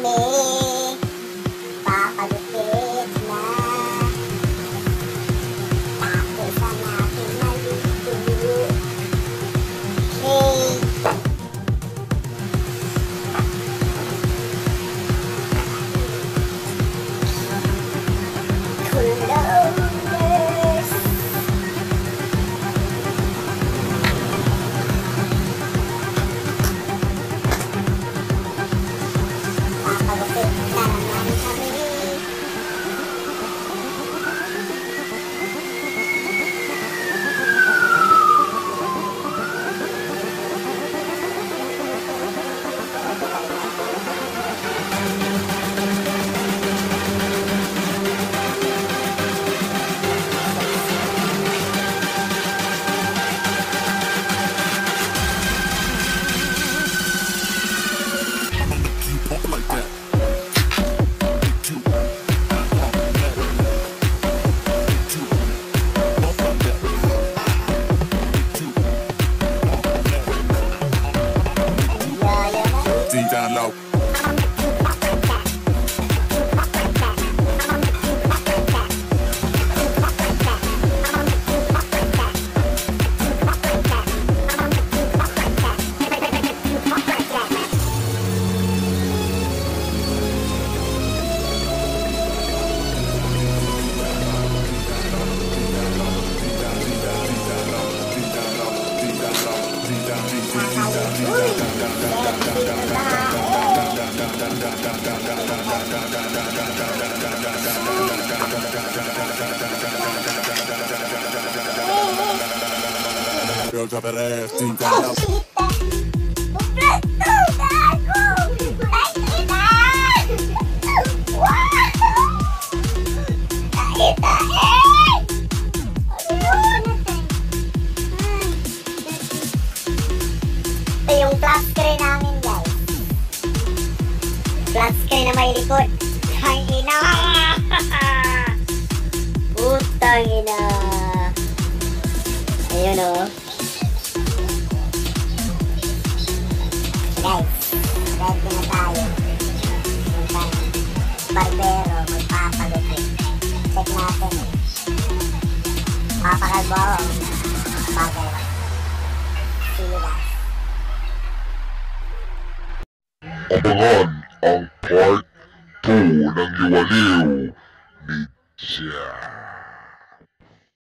papagupit na. Tapos ang aking malito. Hey! Colors! Papagupit na naman kami. Down low. Girl, drop that ass, ding down low. Ito yung flat screen namin, guys. Flat screen na may likod. Putang ina! Putang ina! Ayun o. Guys, ready na tayo. Yung barbero, magpapagupit. Check natin. Papakalbo ako. Bagay lang. See you guys. Abangan ang part 2 ng Liwaliw ni Jack.